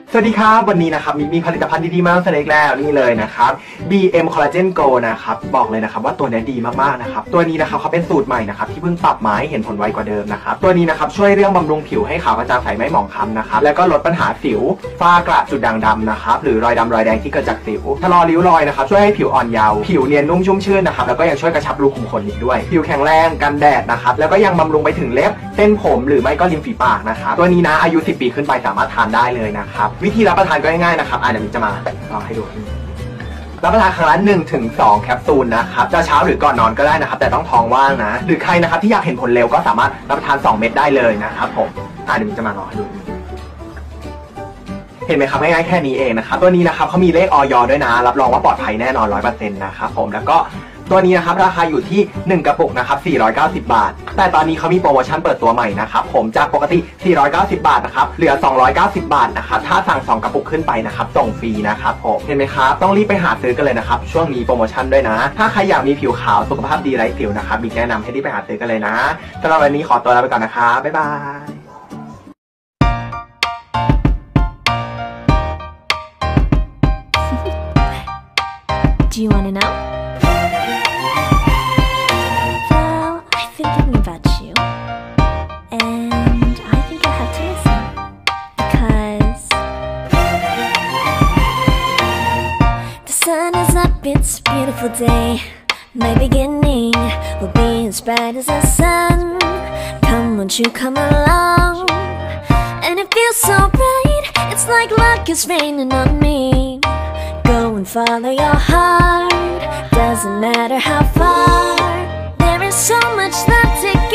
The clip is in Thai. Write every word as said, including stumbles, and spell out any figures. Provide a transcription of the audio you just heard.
สวัสดีครับวันนี้นะครับมีผลิตภัณฑ์ดีๆมากเสนออีกแล้วนี่เลยนะครับ บี เอ็ม Collagen Go นะครับบอกเลยนะครับว่าตัวนี้ดีมากๆนะครับตัวนี้นะครับเขาเป็นสูตรใหม่นะครับที่เพิ่งปรับมาให้เห็นผลไวกว่าเดิมนะครับตัวนี้นะครับช่วยเรื่องบำรุงผิวให้ขาวกระจ่างใสไม่หมองคล้ำนะครับแล้วก็ลดปัญหาสิวฝ้ากระจุดด่างดำนะครับหรือรอยดำรอยแดงที่เกิดจากสิวชะลอริ้วรอยนะครับช่วยให้ผิวอ่อนเยาว์ผิวเนียนนุ่มชุ่มชื่นนะครับแล้วก็ยังช่วยกระชับรูขุมขนอีกด้วยผิวแข็งแรงกันแดดนะครับแล้วก็ยังบำรุงไปถึงเล็บเส้นผมหรือไม่ก็ริมฝีปากนะครับตัวนี้นะอายุสิบปีขึ้นไปสามารถทานได้เลยนะครับวิธีรับประทานก็ง่ายๆนะครับอ่ะเดี๋ยวจะมาลองให้ดูรับประทานครั้งละหนึ่งถึงสองแคปซูลนะครับจะเช้าหรือก่อนนอนก็ได้นะครับแต่ต้องท้องว่างนะหรือใครนะครับที่อยากเห็นผลเร็วก็สามารถรับประทานสองเม็ดได้เลยนะครับผมอ่ะเดี๋ยวจะมาลองให้ดูเห็นไหมครับง่ายๆแค่นี้เองนะครับตัวนี้นะครับเขามีเลขออยด้วยนะรับรองว่าปลอดภัยแน่นอน ร้อยเปอร์เซ็นต์ นะครับผมแล้วก็ตัวนี้นะครับราคาอยู่ที่หนึ่งกระปุกนะครับสี่ร้อยเก้าสิบบาทแต่ตอนนี้เขามีโปรโมชั่นเปิดตัวใหม่นะครับผมจากปกติสี่ร้อยเก้าสิบบาทนะครับเหลือสองร้อยเก้าสิบบาทนะครับถ้าสั่งสองกระปุกขึ้นไปนะครับส่งฟรีนะครับผมเห็นไหมครับต้องรีบไปหาซื้อกันเลยนะครับช่วงนี้โปรโมชั่นด้วยนะถ้าใครอยากมีผิวขาวสุขภาพดีไร้สิวนะครับมีแนะนำให้รีบไปหาซื้อกันเลยนะสำหรับวันนี้ขอตัวลาไปก่อนนะครับบ๊ายบาย Do you wanna know? Well, I've been thinking about you, and I think I have to listen, because the sun is up, it's a beautiful day. My beginning will be as bright as the sun. Come, won't you come along? And it feels so bright, it's like luck is raining on me. Go and follow your heart, doesn't matter how far. There is so much love to